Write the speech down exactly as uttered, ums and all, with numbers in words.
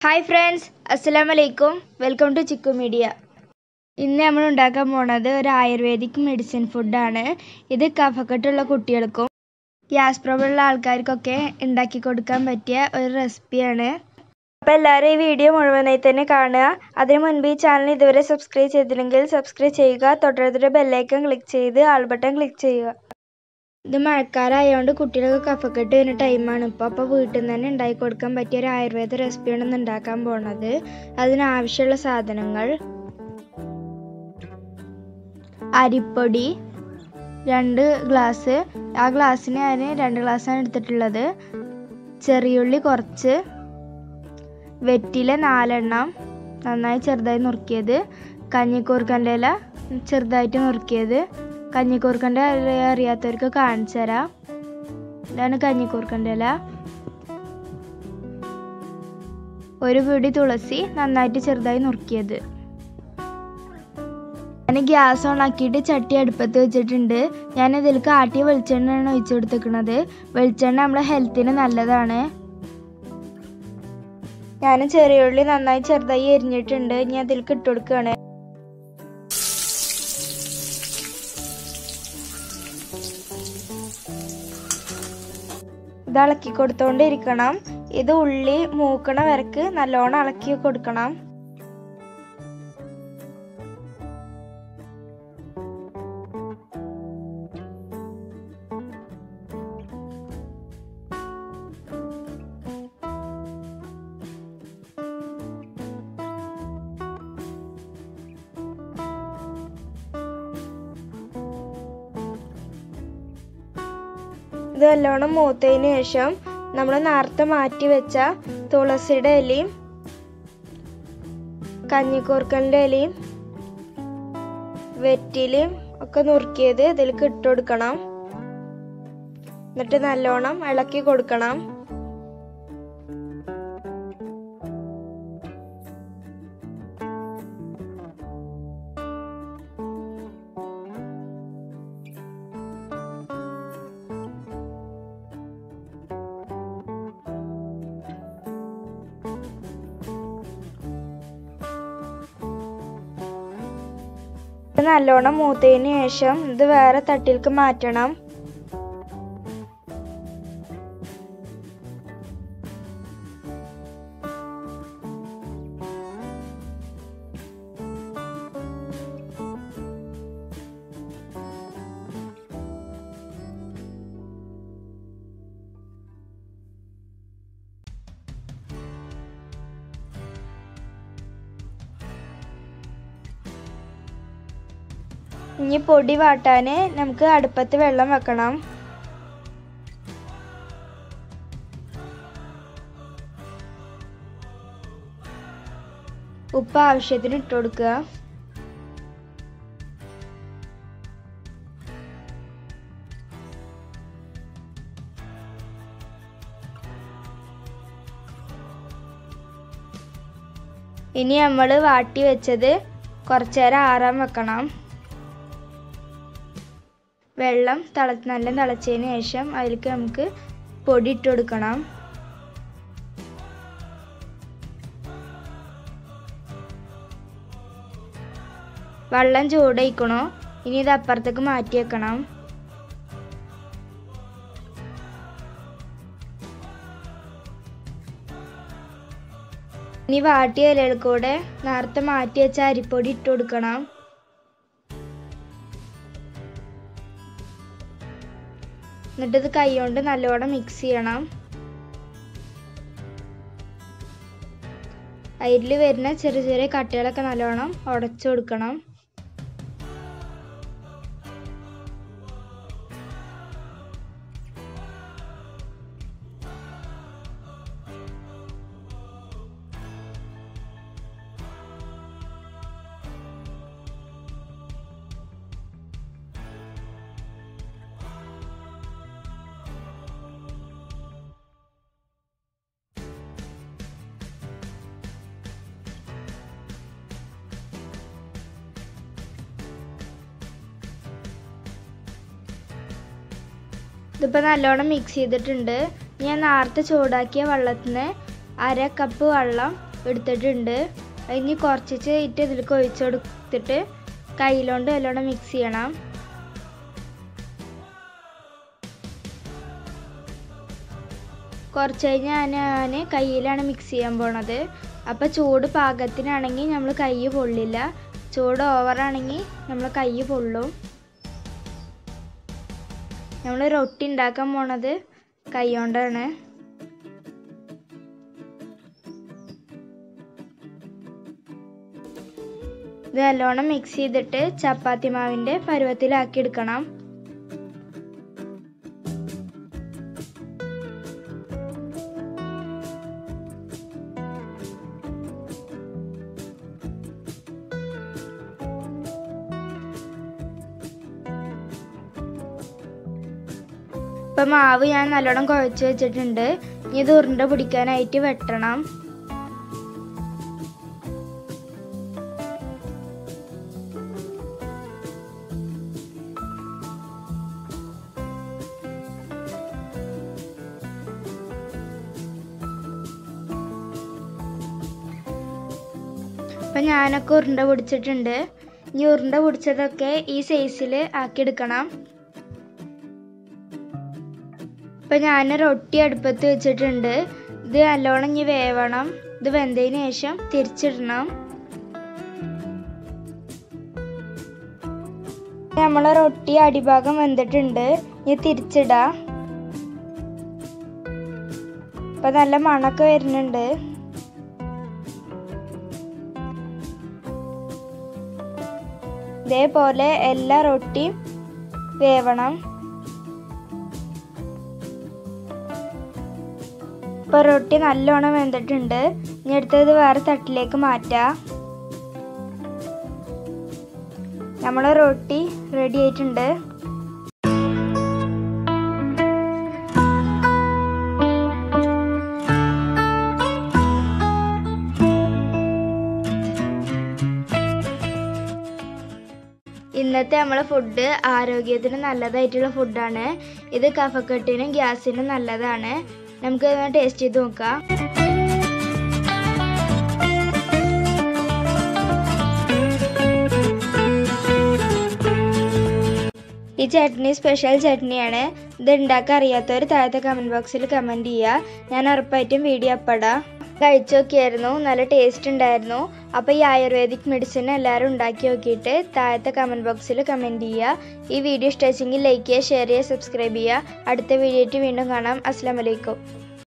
Hi friends, Assalamualaikum. Welcome to CHIKKU Media. ഇന്ന് നമ്മൾ ഉണ്ടാക്കാൻ പോകുന്നത് ഒരു ആയുർവേദിക് മെഡിസിൻ ഫുഡ് ആണ്. ഇത് കഫക്കെട്ടുള്ള കുട്ടികൾക്കും ഗ്യാസ് പ്രോബ്ലം ഉള്ള ആൾക്കാർക്കൊക്കെ ഉണ്ടാക്കി കൊടുക്കാൻ പറ്റിയ ഒരു റെസിപ്പിയാണ്. അപ്പോൾ എല്ലാവരും ഈ വീഡിയോ മുഴുവനായി തന്നെ കാണുക. അതിനു മുൻപ് ഈ ചാനൽ ഇതുവരെ സബ്സ്ക്രൈബ് ചെയ്തില്ലെങ്കിൽ സബ്സ്ക്രൈബ് ചെയ്യുക. തൊട്ടടുത്തുള്ള ബെൽ ഐക്കൺ ക്ലിക്ക് ചെയ്ത് ആൾ ബട്ടൺ ക്ലിക്ക് ചെയ്യുക. ഇത് മഴക്കാലമായതുകൊണ്ട് കുട്ടികൾക്ക് കഫക്കെട്ട് വരുന്ന ടൈമാണ് ഇപ്പോൾ. അപ്പോൾ വീട്ടിൽ നിന്ന് തന്നെ ഉണ്ടാക്കി കൊടുക്കാൻ പറ്റിയ ഒരു ആയുർവേദ റെസിപ്പിയാണ് ഇന്ന് ഉണ്ടാക്കാൻ പോകുന്നത്. അതിനാവശ്യമുള്ള സാധനങ്ങൾ: അരിപ്പൊടി രണ്ട് ഗ്ലാസ്, ആ ഗ്ലാസ്സിന് ഞാൻ രണ്ട് ഗ്ലാസ്സാണ് എടുത്തിട്ടുള്ളത്. ചെറിയുള്ളി കുറച്ച്, വെറ്റില നാലെണ്ണം നന്നായി ചെറുതായി നുറുക്കിയത്, കഞ്ഞിക്കൂർക്കൻ്റെ ഇല ചെറുതായിട്ട് നുറുക്കിയത്. കഞ്ഞിക്കൂർക്കൻ്റെ ഇല അറിയാത്തവർക്ക് കാണിച്ചു തരാം. ഇതാണ് കഞ്ഞിക്കൂർക്കൻ്റെ ഇല. ഒരു പിടി തുളസി നന്നായിട്ട് ചെറുതായി നുറുക്കിയത്. ഞാൻ ഗ്യാസ് ഓൺ ആക്കിയിട്ട് ചട്ടി അടുപ്പത്ത് വെച്ചിട്ടുണ്ട്. ഞാൻ ഇതിലേക്ക് ആട്ടിയ വെളിച്ചെണ്ണയാണ് ഒഴിച്ചു കൊടുത്തിരിക്കുന്നത്. വെളിച്ചെണ്ണ നമ്മുടെ ഹെൽത്തിന് നല്ലതാണ്. ഞാൻ ചെറിയ ഉള്ളി നന്നായി ചെറുതായി എരിഞ്ഞിട്ടുണ്ട്. ഇനി അതിലേക്ക് ഇട്ട് കൊടുക്കുകയാണ്. ഇത് ഇളക്കി കൊടുത്തോണ്ടിരിക്കണം. ഇത് ഉള്ളി മൂക്കണ വരക്ക് നല്ലോണം ഇളക്കി കൊടുക്കണം. ഇത് നല്ലോണം മൂത്തതിന് ശേഷം നമ്മൾ നേരത്തെ മാറ്റി വെച്ച തുളസിയുടെ ഇലയും കഞ്ഞിക്കൂർക്കലിൻ്റെ ഇലയും വെറ്റിലയും ഒക്കെ നുറുക്കിയത് ഇതിലേക്ക് ഇട്ട് കൊടുക്കണം. എന്നിട്ട് നല്ലോണം ഇളക്കി കൊടുക്കണം. നല്ലോണം മൂത്തതിന് ശേഷം ഇത് വേറെ തട്ടിലേക്ക് മാറ്റണം. ഇനി പൊടി വാട്ടാൻ നമുക്ക് അടുപ്പത്ത് വെള്ളം വെക്കണം. ഉപ്പ് ആവശ്യത്തിന് ഇട്ട് കൊടുക്കുക. ഇനി നമ്മൾ വാട്ടി വെച്ചത് കുറച്ചു നേരം ആറാൻ വെക്കണം. വെള്ളം തിള നല്ല തിളച്ചതിന് ശേഷം അതിലേക്ക് നമുക്ക് പൊടി ഇട്ട് കൊടുക്കണം. വെള്ളം ചൂടായിക്കണോ, ഇനി ഇത് അപ്പുറത്തേക്ക് മാറ്റി വെക്കണം. ഇനി വാട്ടിയ ഇലയിൽ കൂടെ നേരത്തെ മാറ്റി വെച്ച അരിപ്പൊടി ഇട്ട് കൊടുക്കണം. എന്നിട്ട് ഇത് കൈ കൊണ്ട് നല്ലോണം മിക്സ് ചെയ്യണം. അതിൽ വരുന്ന ചെറിയ ചെറിയ കട്ടകളൊക്കെ നല്ലോണം ഉടച്ചു കൊടുക്കണം. ഇതിപ്പോൾ നല്ലോണം മിക്സ് ചെയ്തിട്ടുണ്ട്. ഞാൻ നേരത്തെ ചൂടാക്കിയ വെള്ളത്തിന് അര കപ്പ് വെള്ളം എടുത്തിട്ടുണ്ട്. ഇനി കുറച്ച് ഇട്ട് ഇതിലേക്ക് ഒഴിച്ചു കൊടുത്തിട്ട് കയ്യിലോണ്ട് നല്ലോണം മിക്സ് ചെയ്യണം. കുറച്ച് കഴിഞ്ഞാൽ ഞാൻ കയ്യിലാണ് മിക്സ് ചെയ്യാൻ പോണത്. അപ്പോൾ ചൂട് പാകത്തിനാണെങ്കിൽ നമ്മൾ കൈ പൊള്ളില്ല, ചൂട് ഓവറാണെങ്കിൽ നമ്മൾ കൈ പൊള്ളും. നമ്മൾ റൊട്ടി ഉണ്ടാക്കാൻ പോണത് കൈ കൊണ്ടാണ്. ഇത് നല്ലോണം മിക്സ് ചെയ്തിട്ട് ചപ്പാത്തി മാവിൻ്റെ പരുവത്തിലാക്കി എടുക്കണം. ഇപ്പം മാവ് ഞാൻ നല്ലോണം കുഴച്ച് വെച്ചിട്ടുണ്ട്. ഇനി ഇത് ഉരുണ്ട പിടിക്കാനായിട്ട് വെട്ടണം. അപ്പം ഞാനൊക്കെ ഉരുണ്ട പിടിച്ചിട്ടുണ്ട്. ഇനി ഉരുണ്ട പിടിച്ചതൊക്കെ ഈ സൈസിൽ ആക്കിയെടുക്കണം. ഇപ്പം ഞാൻ റൊട്ടി അടുപ്പത്ത് വെച്ചിട്ടുണ്ട്. ഇത് നല്ലോണം ഇനി വേവണം. ഇത് വെന്തതിന് ശേഷം തിരിച്ചിടണം. നമ്മളെ റൊട്ടി അടിഭാഗം വെന്തിട്ടുണ്ട്. ഇനി തിരിച്ചിടാം. ഇപ്പം നല്ല മണമൊക്കെ വരുന്നുണ്ട്. ഇതേപോലെ എല്ലാ റൊട്ടിയും വേവണം. ഇപ്പോൾ റൊട്ടി നല്ലോണം വെന്തിട്ടുണ്ട്. ഇനി അടുത്തത് വേറെ തട്ടിലേക്ക് മാറ്റാം. നമ്മളെ റൊട്ടി റെഡി ആയിട്ടുണ്ട്. ഇന്നത്തെ നമ്മളെ ഫുഡ് ആരോഗ്യത്തിന് നല്ലതായിട്ടുള്ള ഫുഡാണ്. ഇത് കഫക്കെട്ടിനും ഗ്യാസിനും നല്ലതാണ്. നമുക്ക് ടേസ്റ്റ് ചെയ്ത് നോക്കാം. ഈ ചട്നി സ്പെഷ്യൽ ചട്നിയാണ്. ഇത് ഉണ്ടാക്കാൻ അറിയാത്തവർ താഴത്തെ കമൻറ്റ് ബോക്സിൽ കമൻറ്റ് ചെയ്യുക. ഞാൻ ഉറപ്പായിട്ടും വീഡിയോ അപ്പടാം. കഴിച്ചു നോക്കിയായിരുന്നു, നല്ല ടേസ്റ്റ് ഉണ്ടായിരുന്നു. അപ്പോൾ ഈ ആയുർവേദിക് മെഡിസിൻ എല്ലാവരും ഉണ്ടാക്കി നോക്കിയിട്ട് താഴത്തെ കമൻറ്റ് ബോക്സിൽ കമൻറ്റ് ചെയ്യുക. ഈ വീഡിയോ ഇഷ്ടമായെങ്കിൽ ലൈക്ക് ചെയ്യുക, ഷെയർ ചെയ്യുക, സബ്സ്ക്രൈബ് ചെയ്യുക. അടുത്ത വീഡിയോ ആയിട്ട് വീണ്ടും കാണാം. അസ്സലാമു അലൈക്കും.